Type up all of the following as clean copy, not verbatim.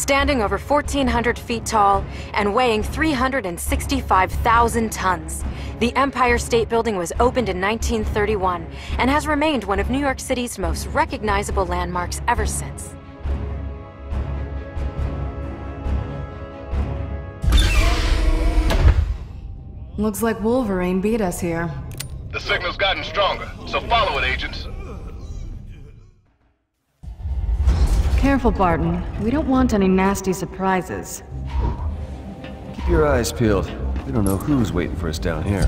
Standing over 1,400 feet tall and weighing 365,000 tons, the Empire State Building was opened in 1931 and has remained one of New York City's most recognizable landmarks ever since. Looks like Wolverine beat us here. The signal's gotten stronger, so follow it, agents. Careful, Barton. We don't want any nasty surprises. Keep your eyes peeled. We don't know who's waiting for us down here.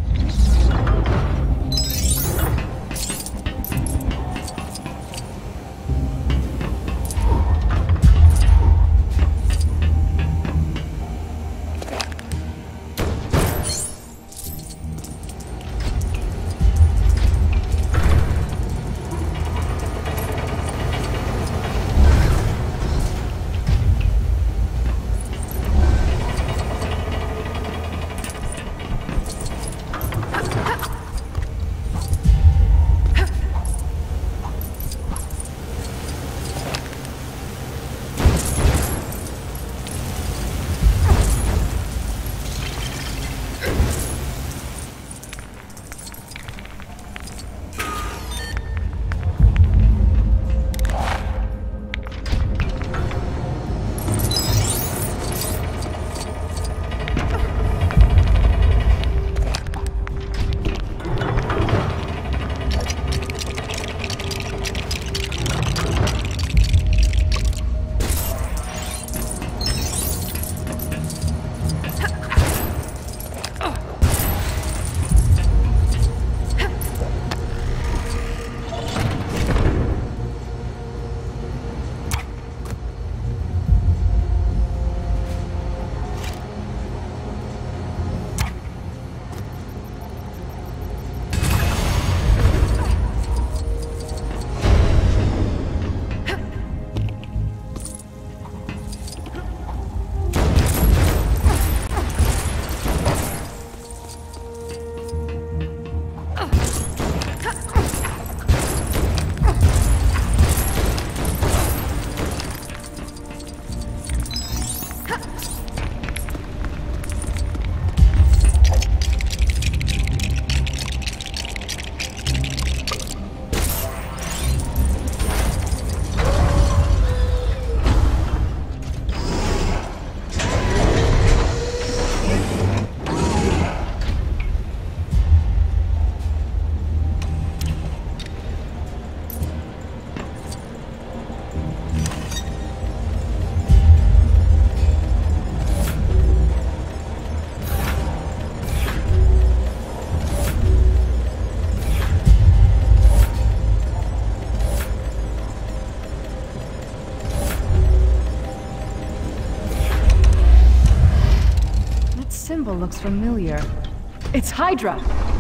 Symbol looks familiar. It's Hydra!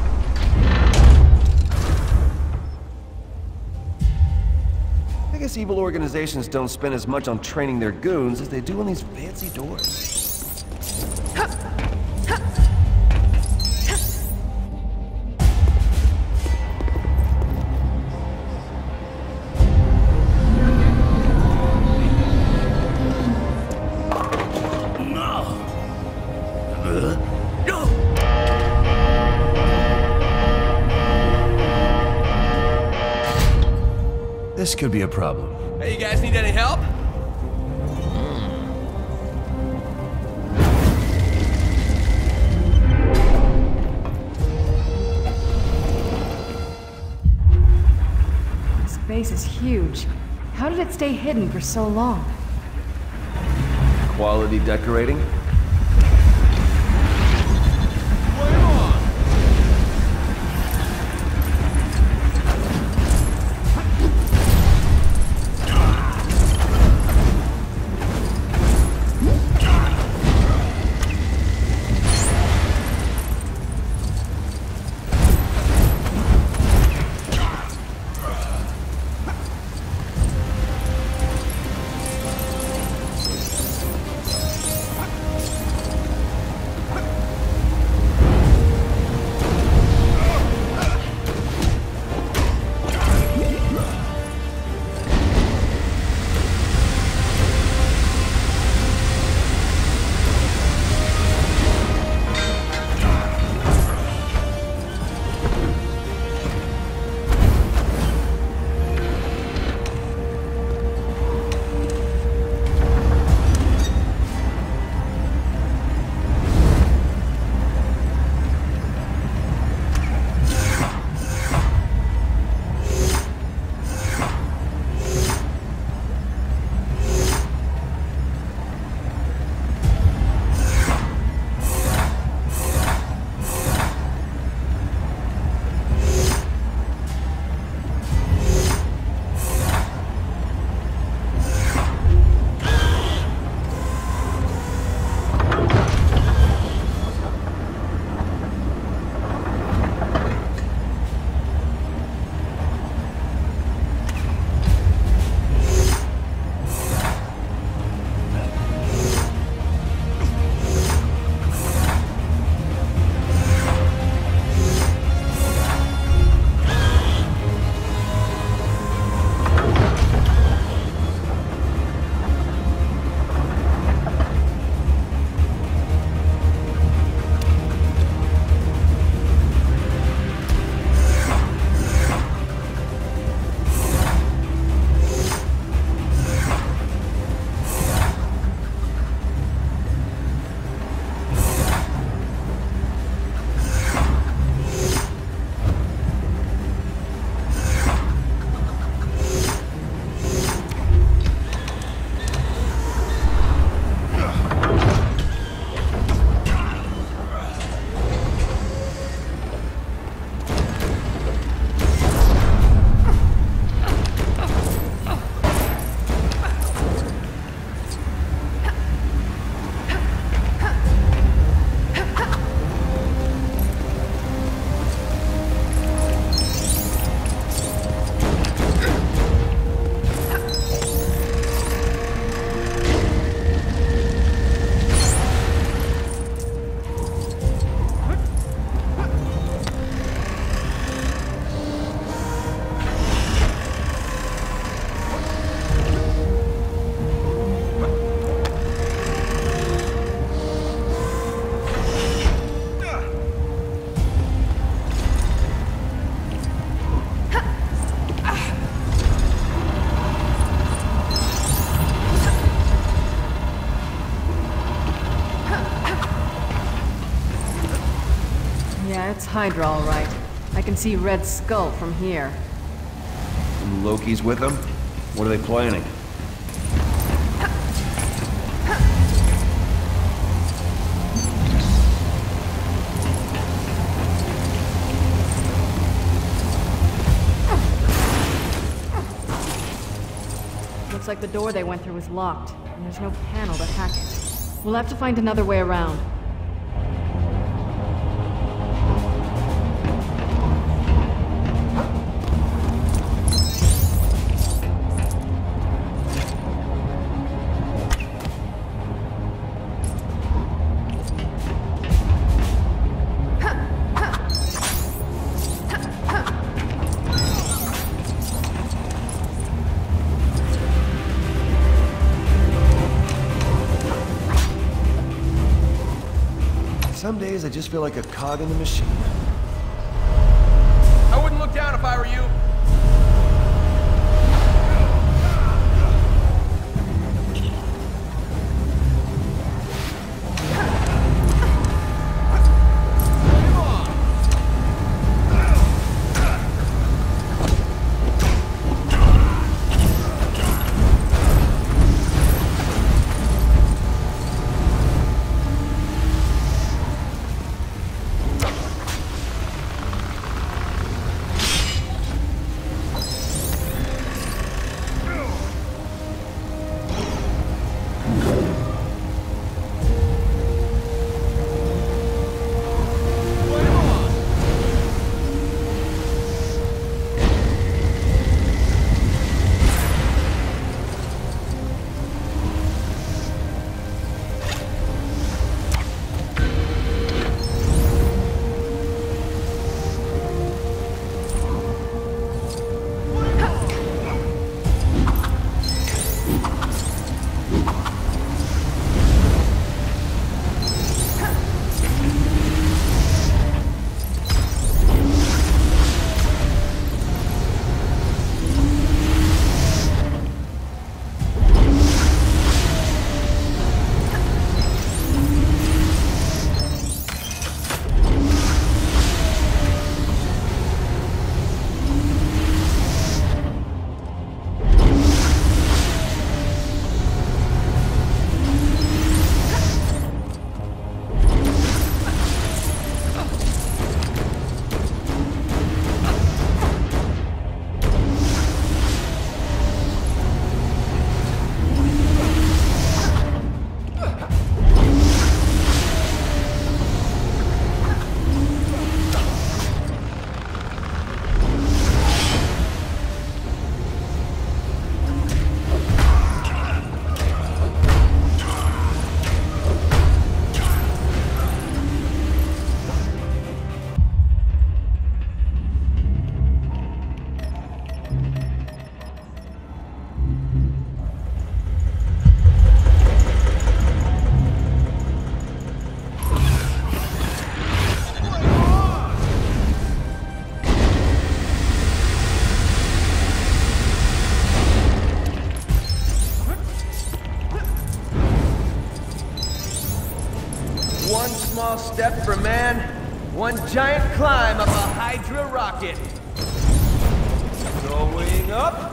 I guess evil organizations don't spend as much on training their goons as they do on these fancy doors. This could be a problem. Hey, you guys need any help? This base is huge. How did it stay hidden for so long? Quality decorating? That's Hydra, all right. I can see Red Skull from here. And Loki's with them? What are they planning? Looks like the door they went through is locked, and there's no panel to hack it. We'll have to find another way around. Some days I just feel like a cog in the machine. I wouldn't look down if I were you. One small step for man, one giant climb up a Hydra rocket. Going up.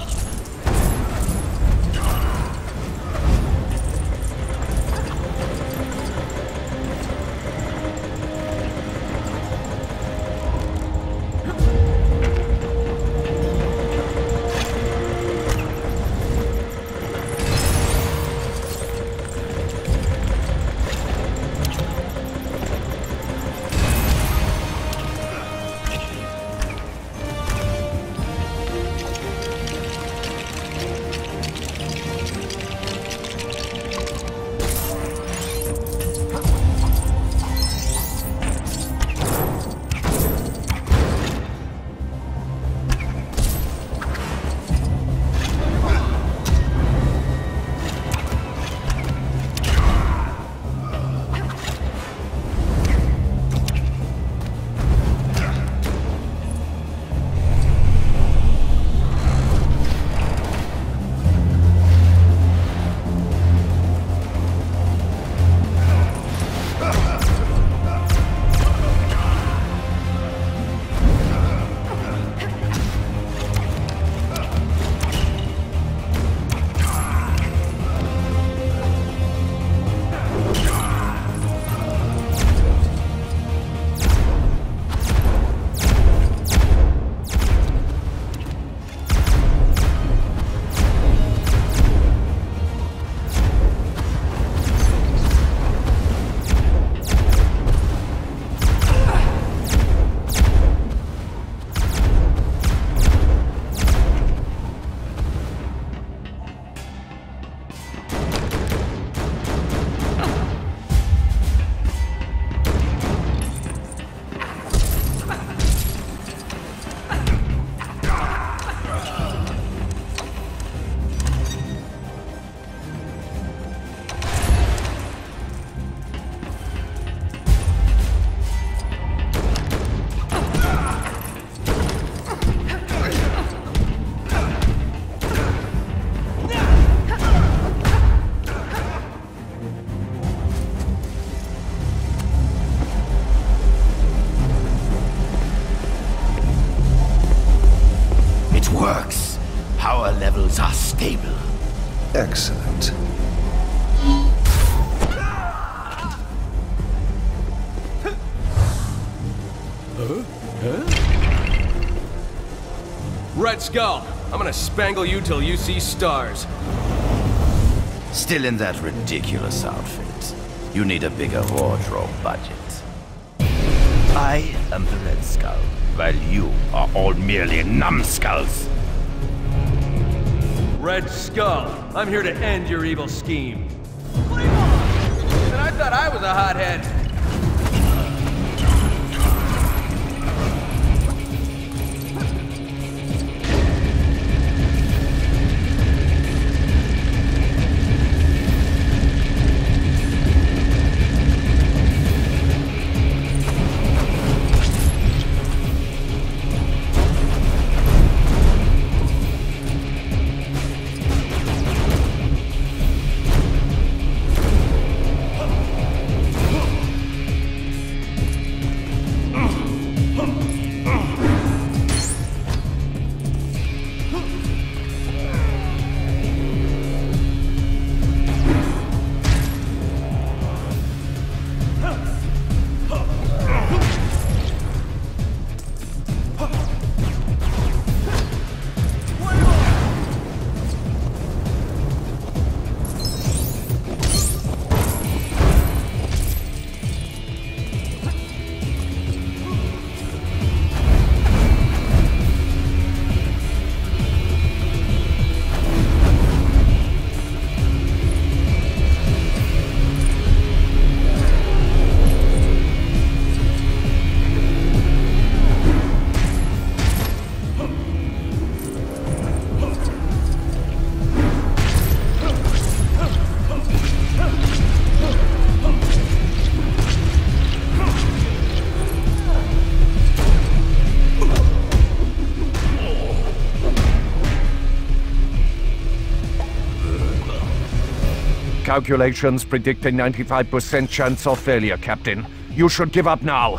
Excellent. Red Skull, I'm gonna spangle you till you see stars. Still in that ridiculous outfit. You need a bigger wardrobe budget. I am the Red Skull, while you are all merely numbskulls. Red Skull, I'm here to end your evil scheme. Play ball! And I thought I was a hothead. Calculations predict a 95% chance of failure, Captain. You should give up now.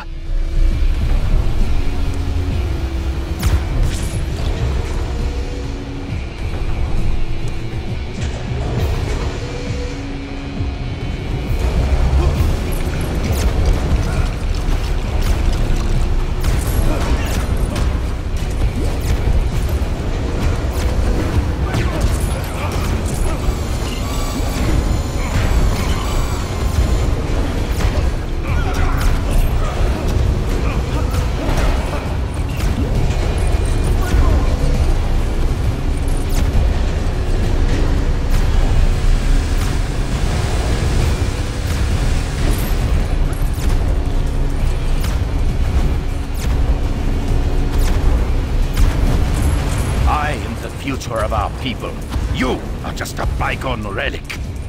Future of our people. You are just a bygone relic.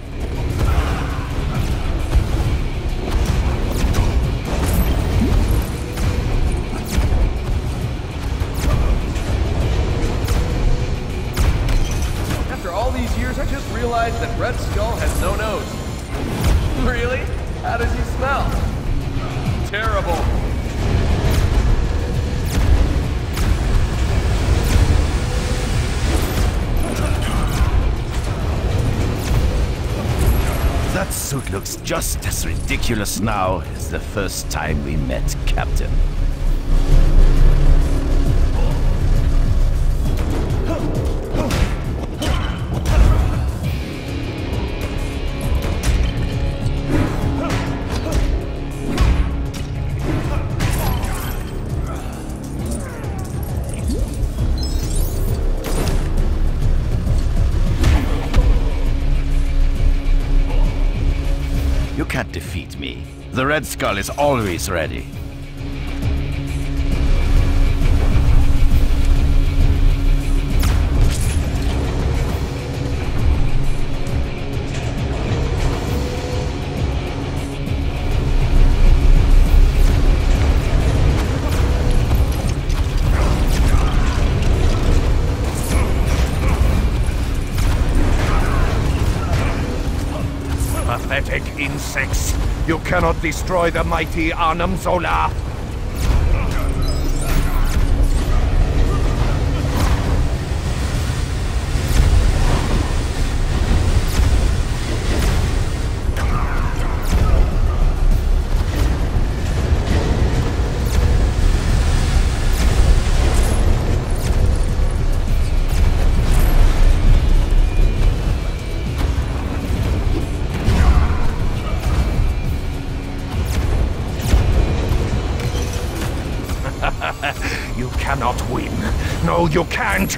After all these years, I just realized that Red Skull has no nose. Really? How does he smell? Terrible. That suit looks just as ridiculous now as the first time we met, Captain. You can't defeat me. The Red Skull is always ready. Pathetic insects! You cannot destroy the mighty Arnhem Zola! No, you can't!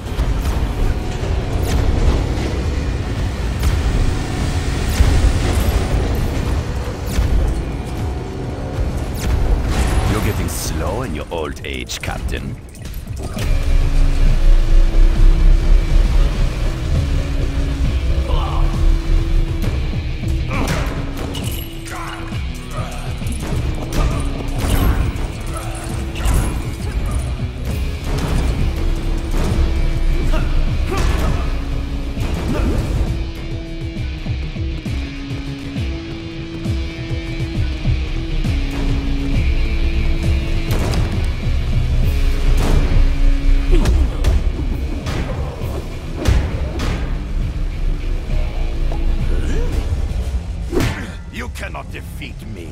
You're getting slow in your old age, Captain. You cannot defeat me.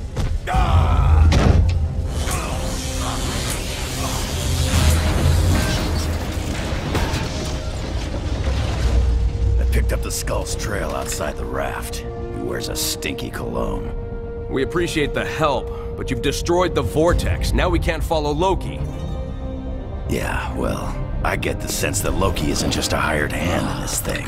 I picked up the Skull's trail outside the raft. He wears a stinky cologne. We appreciate the help, but you've destroyed the vortex. Now we can't follow Loki. Yeah, well, I get the sense that Loki isn't just a hired hand in this thing.